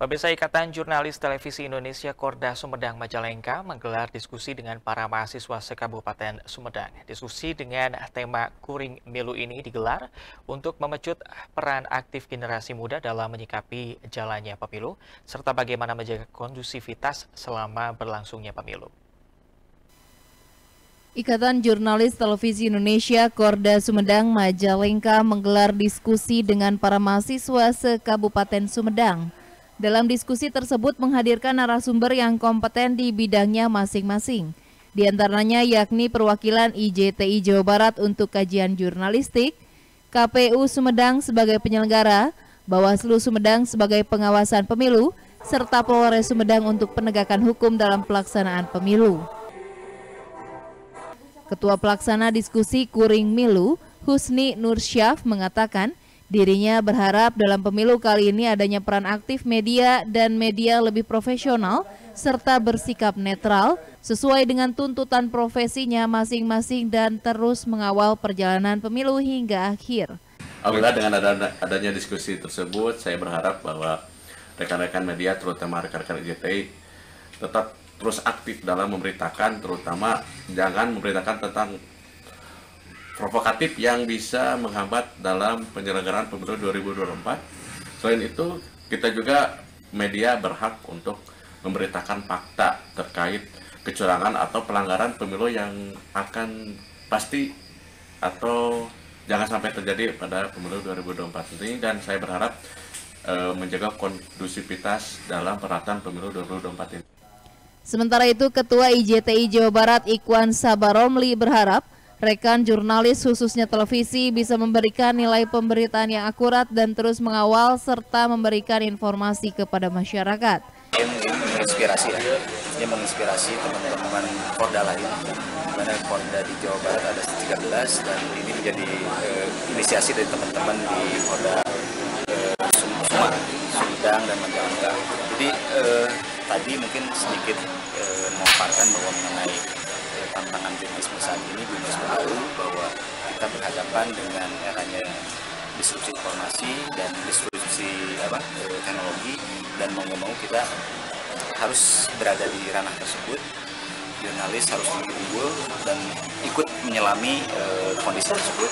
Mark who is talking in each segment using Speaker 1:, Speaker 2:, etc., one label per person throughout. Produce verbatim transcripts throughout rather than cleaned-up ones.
Speaker 1: Pemirsa Ikatan Jurnalis Televisi Indonesia Korda Sumedang Majalengka menggelar diskusi dengan para mahasiswa se-Kabupaten Sumedang. Diskusi dengan tema Kuring Milu ini digelar untuk memecut peran aktif generasi muda dalam menyikapi jalannya pemilu, serta bagaimana menjaga kondusivitas selama berlangsungnya pemilu.
Speaker 2: Ikatan Jurnalis Televisi Indonesia Korda Sumedang Majalengka menggelar diskusi dengan para mahasiswa se-Kabupaten Sumedang. Dalam diskusi tersebut menghadirkan narasumber yang kompeten di bidangnya masing-masing. Di antaranya yakni perwakilan I J T I Jawa Barat untuk kajian jurnalistik, K P U Sumedang sebagai penyelenggara, Bawaslu Sumedang sebagai pengawasan pemilu, serta Polres Sumedang untuk penegakan hukum dalam pelaksanaan pemilu. Ketua Pelaksana Diskusi Kuring Milu, Husni Nursyaf, mengatakan dirinya berharap dalam pemilu kali ini adanya peran aktif media dan media lebih profesional serta bersikap netral sesuai dengan tuntutan profesinya masing-masing dan terus mengawal perjalanan pemilu hingga akhir.
Speaker 3: Alhamdulillah dengan adanya diskusi tersebut, saya berharap bahwa rekan-rekan media terutama rekan-rekan I J T I tetap terus aktif dalam memberitakan, terutama jangan memberitakan tentang provokatif yang bisa menghambat dalam penyelenggaraan pemilu dua ribu dua puluh empat. Selain itu, kita juga media berhak untuk memberitakan fakta terkait kecurangan atau pelanggaran pemilu yang akan pasti atau jangan sampai terjadi pada pemilu dua ribu dua puluh empat ini, dan saya berharap e, menjaga kondusivitas dalam peralatan pemilu dua ribu dua puluh empat ini.
Speaker 2: Sementara itu, Ketua I J T I Jawa Barat Ikhwan Sabaromli berharap rekan jurnalis khususnya televisi bisa memberikan nilai pemberitaan yang akurat dan terus mengawal serta memberikan informasi kepada masyarakat.
Speaker 4: Ini menginspirasi ya, ini menginspirasi teman-teman Korda lain, di mana Korda di Jawa Barat ada tiga belas dan ini menjadi eh, inisiasi dari teman-teman di Korda eh, Sumedang, Sumedang dan Majalengka. Jadi eh, tadi mungkin sedikit eh, memaparkan bahwa mengenai tantangan jurnalisme saat ini, jurnalisme baru, bahwa kita berhadapan dengan eranya disrupsi informasi dan disrupsi apa, teknologi, dan mau nggak mau kita harus berada di ranah tersebut. Jurnalis harus unggul dan ikut menyelami uh, kondisi tersebut.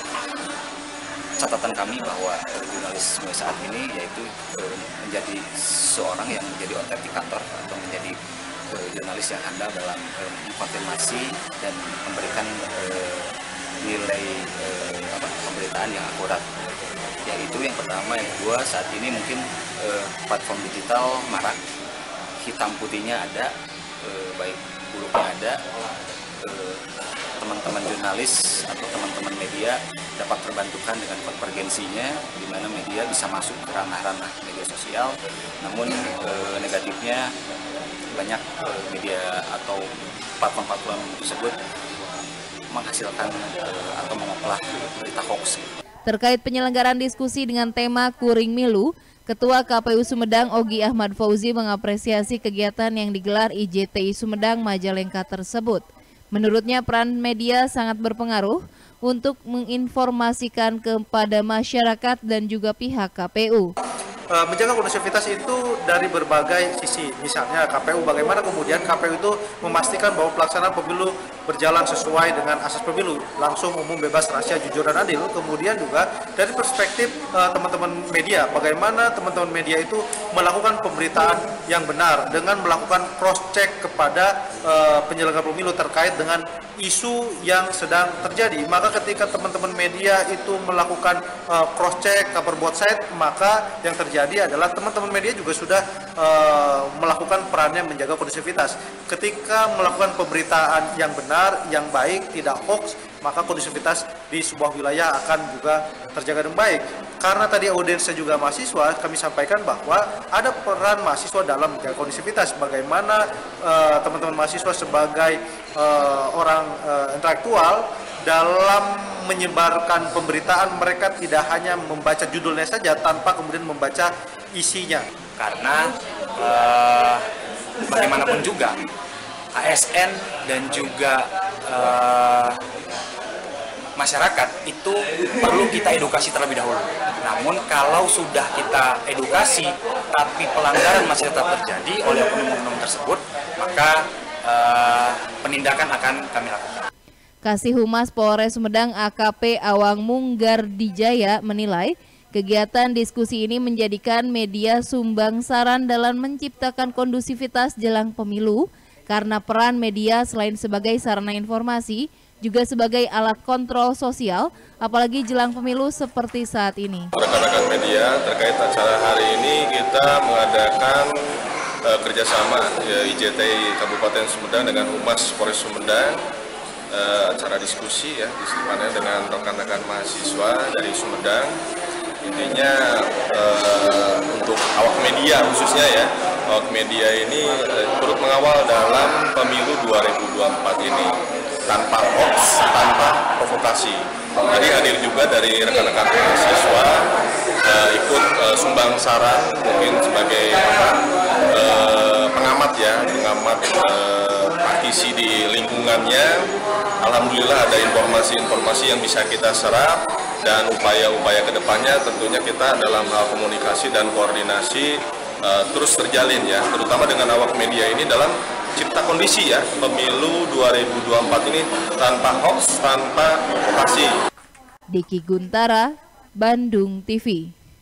Speaker 4: Catatan kami bahwa uh, jurnalisme saat ini yaitu uh, menjadi seorang yang menjadi otentikator atau menjadi jurnalis yang handal dalam uh, mengkonfirmasi dan memberikan uh, nilai uh, apa, pemberitaan yang akurat. Yaitu yang pertama, yang kedua, saat ini mungkin uh, platform digital marak, hitam putihnya ada, uh, baik buruknya ada. Uh, teman-teman jurnalis atau teman-teman media dapat terbantukan dengan konvergensinya, di mana media bisa masuk ke ranah-ranah media sosial. Namun uh, negatifnya banyak media atau platform-platform tersebut menghasilkan atau mengoplah berita hoax.
Speaker 2: Terkait penyelenggaraan diskusi dengan tema Kuring Milu, Ketua K P U Sumedang Ogi Ahmad Fauzi mengapresiasi kegiatan yang digelar I J T I Sumedang Majalengka tersebut. Menurutnya peran media sangat berpengaruh untuk menginformasikan kepada masyarakat dan juga pihak K P U.
Speaker 5: Menjaga kondusivitas itu dari berbagai sisi. Misalnya K P U, bagaimana kemudian K P U itu memastikan bahwa pelaksanaan pemilu berjalan sesuai dengan asas pemilu, langsung, umum, bebas, rahasia, jujur, dan adil. Kemudian juga dari perspektif teman-teman uh, media, bagaimana teman-teman media itu melakukan pemberitaan yang benar dengan melakukan cross-check kepada uh, penyelenggara pemilu terkait dengan isu yang sedang terjadi. Maka ketika teman-teman media itu melakukan uh, cross-check, cover both side, maka yang terjadi Jadi adalah teman-teman media juga sudah uh, melakukan perannya menjaga kondusivitas. Ketika melakukan pemberitaan yang benar, yang baik, tidak hoax, maka kondusivitas di sebuah wilayah akan juga terjaga dengan baik. Karena tadi audiensnya juga mahasiswa, kami sampaikan bahwa ada peran mahasiswa dalam menjaga kondusivitas. Bagaimana teman-teman uh, mahasiswa sebagai uh, orang uh, intelektual dalam menyebarkan pemberitaan, mereka tidak hanya membaca judulnya saja tanpa kemudian membaca isinya.
Speaker 4: Karena uh, bagaimanapun juga A S N dan juga uh, masyarakat itu perlu kita edukasi terlebih dahulu. Namun kalau sudah kita edukasi tapi pelanggaran masih tetap terjadi oleh oknum-oknum tersebut, maka uh, penindakan akan kami lakukan.
Speaker 2: Kasih Humas Polres Sumedang A K P Awang Munggardijaya menilai kegiatan diskusi ini menjadikan media sumbang saran dalam menciptakan kondusivitas jelang pemilu karena peran media selain sebagai sarana informasi juga sebagai alat kontrol sosial apalagi jelang pemilu seperti saat ini.
Speaker 6: Rekan-rekan media terkait acara hari ini kita mengadakan uh, kerjasama ya, I J T I Kabupaten Sumedang dengan Humas Polres Sumedang. Uh, acara diskusi ya disipanya dengan rekan-rekan mahasiswa dari Sumedang. Intinya uh, untuk awak media khususnya ya, awak media ini uh, turut mengawal dalam pemilu dua ribu dua puluh empat ini tanpa hoax, tanpa provokasi. Tadi hadir juga dari rekan-rekan mahasiswa uh, ikut uh, sumbang saran mungkin sebagai apa, uh, pengamat ya, pengamat uh, praktisi di lingkungannya. Alhamdulillah ada informasi-informasi yang bisa kita serap dan upaya-upaya kedepannya tentunya kita dalam hal komunikasi dan koordinasi uh, terus terjalin ya, terutama dengan awak media ini dalam cipta kondisi ya pemilu dua ribu dua puluh empat ini tanpa hoax, tanpa provokasi.
Speaker 2: Diki Guntara, Bandung T V.